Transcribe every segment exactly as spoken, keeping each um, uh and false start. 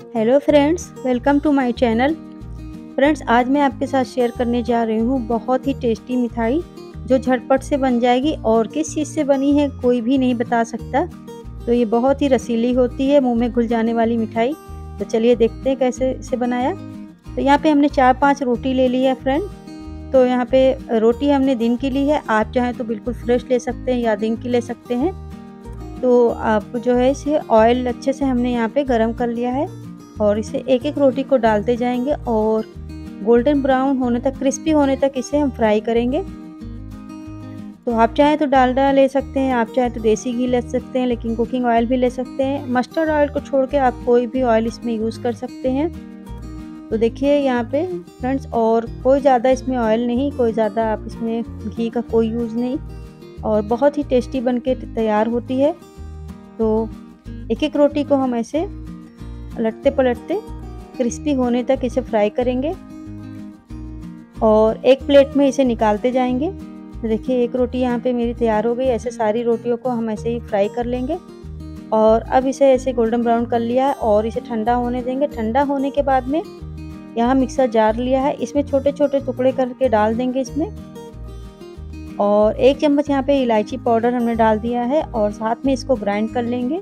Hello friends, welcome to my channel. Friends, आज मैं आपके साथ शेयर करने जा रही हूँ बहुत ही टेस्टी मिठाई जो झटपट से बन जाएगी और किस चीज़ से बनी है कोई भी नहीं बता सकता। तो ये बहुत ही रसीली होती है, मुंह में घुल जाने वाली मिठाई। तो चलिए देखते हैं कैसे इसे बनाया। तो यहाँ पे हमने चार पाँच रोटी ले ली है फ्रेंड। तो यहाँ पे रोटी हमने दिन की ली है, आप चाहें तो बिल्कुल फ्रेश ले सकते हैं या दिन की ले सकते हैं। तो आप जो है इसे ऑयल अच्छे से हमने यहाँ पे गरम कर लिया है और इसे एक एक रोटी को डालते जाएंगे और गोल्डन ब्राउन होने तक, क्रिस्पी होने तक इसे हम फ्राई करेंगे। तो आप चाहें तो डालडा ले सकते हैं, आप चाहें तो देसी घी ले सकते हैं, लेकिन कुकिंग ऑयल भी ले सकते हैं। मस्टर्ड ऑयल को छोड़ के आप कोई भी ऑयल इसमें यूज़ कर सकते हैं। तो देखिए यहाँ पे फ्रेंड्स, और कोई ज़्यादा इसमें ऑयल नहीं, कोई ज़्यादा आप इसमें घी का कोई यूज़ नहीं, और बहुत ही टेस्टी बनके तैयार होती है। तो एक एक रोटी को हम ऐसे पलटते पलटते क्रिस्पी होने तक इसे फ्राई करेंगे और एक प्लेट में इसे निकालते जाएंगे। तो देखिए एक रोटी यहाँ पे मेरी तैयार हो गई। ऐसे सारी रोटियों को हम ऐसे ही फ्राई कर लेंगे और अब इसे ऐसे गोल्डन ब्राउन कर लिया है और इसे ठंडा होने देंगे। ठंडा होने के बाद में यहाँ मिक्सर जार लिया है, इसमें छोटे छोटे टुकड़े करके डाल देंगे इसमें, और एक चम्मच यहाँ पे इलायची पाउडर हमने डाल दिया है और साथ में इसको ग्राइंड कर लेंगे।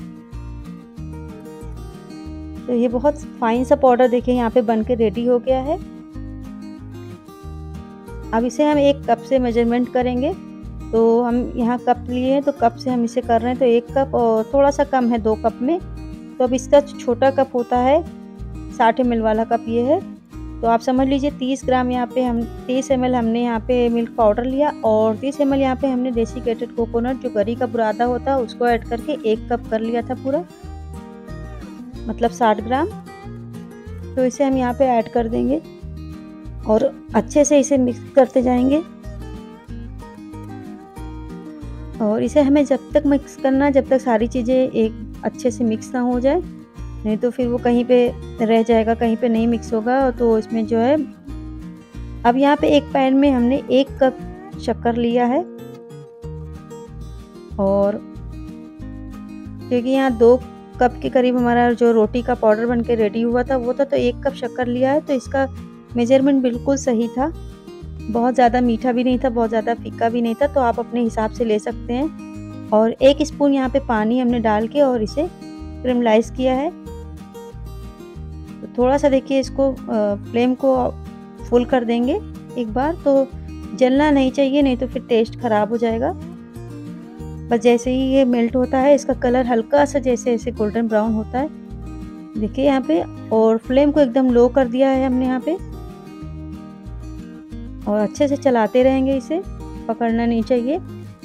तो ये बहुत फाइन सा पाउडर देखिए यहाँ पे बनके रेडी हो गया है। अब इसे हम एक कप से मेजरमेंट करेंगे। तो हम यहाँ कप लिए हैं, तो कप से हम इसे कर रहे हैं, तो एक कप और थोड़ा सा कम है दो कप में। तो अब इसका छोटा कप होता है, साठ एम एल वाला कप ये है। तो आप समझ लीजिए तीस ग्राम यहाँ पे हम तीस एम एल हमने यहाँ पे मिल्क पाउडर लिया और तीस एम एल यहाँ पे हमने डेसिकेटेड कोकोनट जो गरी का बुरादा होता है उसको ऐड करके एक कप कर लिया था पूरा, मतलब साठ ग्राम। तो इसे हम यहाँ पे ऐड कर देंगे और अच्छे से इसे मिक्स करते जाएंगे। और इसे हमें जब तक मिक्स करना जब तक सारी चीज़ें एक अच्छे से मिक्स ना हो जाए, नहीं तो फिर वो कहीं पे रह जाएगा, कहीं पे नहीं मिक्स होगा। तो इसमें जो है अब यहाँ पे एक पैन में हमने एक कप शक्कर लिया है और क्योंकि यहाँ दो कप के करीब हमारा जो रोटी का पाउडर बनके रेडी हुआ था वो था, तो एक कप शक्कर लिया है। तो इसका मेजरमेंट बिल्कुल सही था, बहुत ज़्यादा मीठा भी नहीं था, बहुत ज़्यादा फीका भी नहीं था। तो आप अपने हिसाब से ले सकते हैं। और एक स्पून यहाँ पे पानी हमने डाल के और इसे क्रिमलाइज किया है। तो थोड़ा सा देखिए इसको फ्लेम को फुल कर देंगे एक बार, तो जलना नहीं चाहिए, नहीं तो फिर टेस्ट ख़राब हो जाएगा। बस जैसे ही ये मेल्ट होता है इसका कलर हल्का सा जैसे ऐसे गोल्डन ब्राउन होता है, देखिए यहाँ पे। और फ्लेम को एकदम लो कर दिया है हमने यहाँ पे और अच्छे से चलाते रहेंगे, इसे पकड़ना नहीं चाहिए।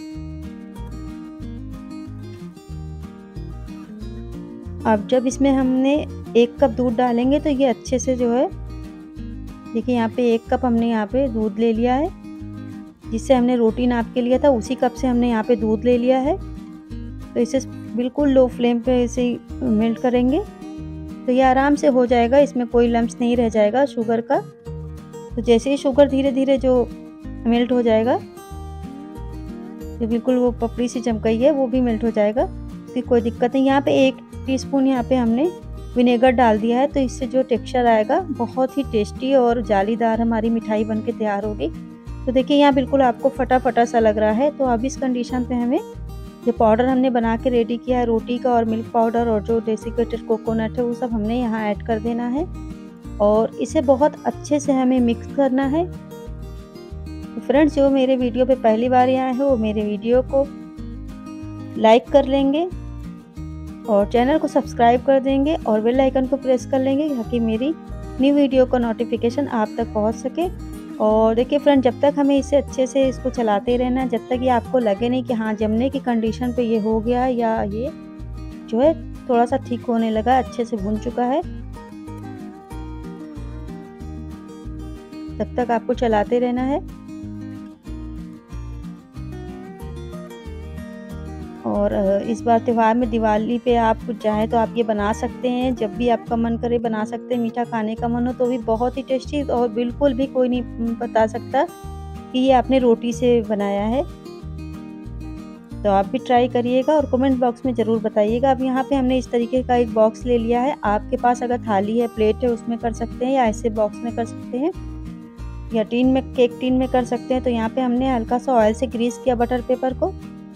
अब जब इसमें हमने एक कप दूध डालेंगे तो ये अच्छे से जो है, देखिए यहाँ पे एक कप हमने यहाँ पे दूध ले लिया है, जिससे हमने रोटी नाप के लिया था उसी कप से हमने यहाँ पे दूध ले लिया है। तो इसे बिल्कुल लो फ्लेम पे इसे मेल्ट करेंगे तो ये आराम से हो जाएगा, इसमें कोई लम्स नहीं रह जाएगा शुगर का। तो जैसे ही शुगर धीरे धीरे जो मेल्ट हो जाएगा, जो बिल्कुल वो पपड़ी सी जम गई है वो भी मेल्ट हो जाएगा, तो कोई दिक्कत नहीं। यहाँ पे एक टीस्पून यहाँ पे हमने विनेगर डाल दिया है, तो इससे जो टेक्सचर आएगा बहुत ही टेस्टी और जालीदार हमारी मिठाई बनके तैयार होगी। तो देखिए यहाँ बिल्कुल आपको फटा फटा सा लग रहा है। तो अब इस कंडीशन पे हमें जो पाउडर हमने बना के रेडी किया है रोटी का और मिल्क पाउडर और जो डेसिकेटेड कोकोनट है वो सब हमने यहाँ ऐड कर देना है और इसे बहुत अच्छे से हमें मिक्स करना है। तो फ्रेंड्स, जो मेरे वीडियो पे पहली बार आए हैं वो मेरे वीडियो को लाइक कर लेंगे और चैनल को सब्सक्राइब कर देंगे और बेल आइकन को प्रेस कर लेंगे ताकि मेरी न्यू वीडियो का नोटिफिकेशन आप तक पहुंच सके। और देखिए फ्रेंड, जब तक हमें इसे अच्छे से इसको चलाते रहना, जब तक ये आपको लगे नहीं कि हाँ जमने की कंडीशन पे ये हो गया या ये जो है थोड़ा सा ठीक होने लगा, अच्छे से भुन चुका है, तब तक आपको चलाते रहना है। और इस बार त्यौहार में दिवाली पे आप चाहें तो आप ये बना सकते हैं, जब भी आपका मन करे बना सकते हैं। मीठा खाने का मन हो तो भी बहुत ही टेस्टी, और बिल्कुल भी कोई नहीं बता सकता कि ये आपने रोटी से बनाया है। तो आप भी ट्राई करिएगा और कमेंट बॉक्स में ज़रूर बताइएगा। अब यहाँ पे हमने इस तरीके का एक बॉक्स ले लिया है। आपके पास अगर थाली है, प्लेट है, उसमें कर सकते हैं या ऐसे बॉक्स में कर सकते हैं या टीन में, केक टीन में कर सकते हैं। तो यहाँ पे हमने हल्का सा ऑयल से ग्रीस किया बटर पेपर को।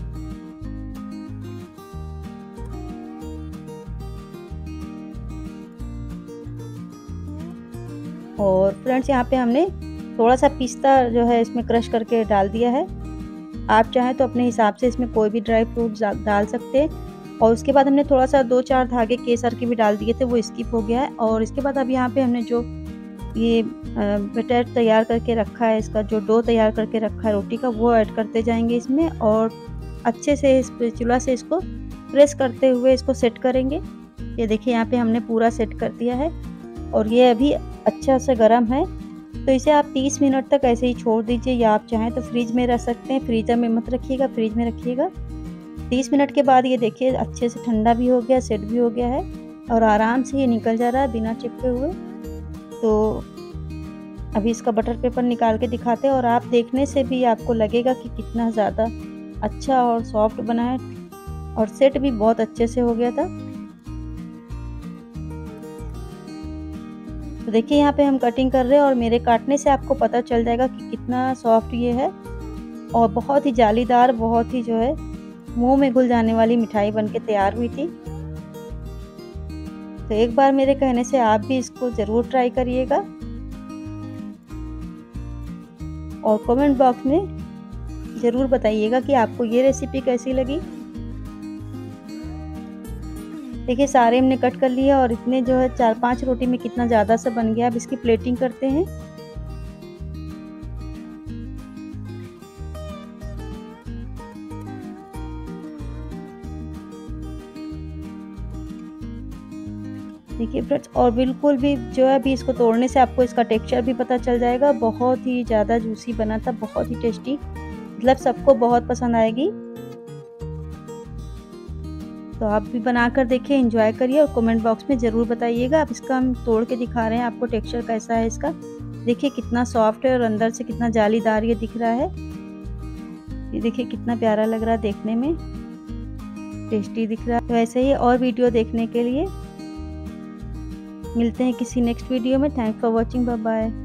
और फ्रेंड्स यहाँ पे हमने थोड़ा सा पिस्ता जो है इसमें क्रश करके डाल दिया है। आप चाहें तो अपने हिसाब से इसमें कोई भी ड्राई फ्रूट डाल सकते हैं। और उसके बाद हमने थोड़ा सा दो चार धागे केसर के भी डाल दिए थे, वो स्किप हो गया है। और इसके बाद अब यहाँ पे हमने जो ये बैटर तैयार करके रखा है, इसका जो डो तैयार करके रखा है रोटी का, वो ऐड करते जाएंगे इसमें और अच्छे से इस स्पैचुला से इसको प्रेस करते हुए इसको सेट करेंगे। ये देखिए यहाँ पे हमने पूरा सेट कर दिया है और ये अभी अच्छा से गर्म है। तो इसे आप तीस मिनट तक ऐसे ही छोड़ दीजिए या आप चाहें तो फ्रिज में रख सकते हैं। फ्रीजर में मत रखिएगा, फ्रिज में रखिएगा। तीस मिनट के बाद ये देखिए अच्छे से ठंडा भी हो गया, सेट भी हो गया है और आराम से ये निकल जा रहा है बिना चिपके हुए। तो अभी इसका बटर पेपर निकाल के दिखाते हैं और आप देखने से भी आपको लगेगा कि कितना ज़्यादा अच्छा और सॉफ्ट बना है और सेट भी बहुत अच्छे से हो गया था। तो देखिए यहाँ पे हम कटिंग कर रहे हैं और मेरे काटने से आपको पता चल जाएगा कि कितना सॉफ्ट ये है और बहुत ही जालीदार, बहुत ही जो है मुंह में घुल जाने वाली मिठाई बनके तैयार हुई थी। तो एक बार मेरे कहने से आप भी इसको ज़रूर ट्राई करिएगा और कमेंट बॉक्स में ज़रूर बताइएगा कि आपको ये रेसिपी कैसी लगी। देखिए सारे हमने कट कर लिया और इतने जो है चार पांच रोटी में कितना ज़्यादा सा बन गया। अब इसकी प्लेटिंग करते हैं। देखिए फ्रेंड्स, और बिल्कुल भी जो है अभी इसको तोड़ने से आपको इसका टेक्सचर भी पता चल जाएगा। बहुत ही ज़्यादा जूसी बना था, बहुत ही टेस्टी, मतलब सबको बहुत पसंद आएगी। तो आप भी बनाकर देखिए, एंजॉय करिए और कमेंट बॉक्स में ज़रूर बताइएगा। अब इसका हम तोड़ के दिखा रहे हैं आपको टेक्सचर कैसा है इसका। देखिए कितना सॉफ्ट है और अंदर से कितना जालीदार ये दिख रहा है। ये देखिए कितना प्यारा लग रहा है देखने में, टेस्टी दिख रहा है। तो ऐसे ही और वीडियो देखने के लिए मिलते हैं किसी नेक्स्ट वीडियो में। Thanks for watching, bye bye.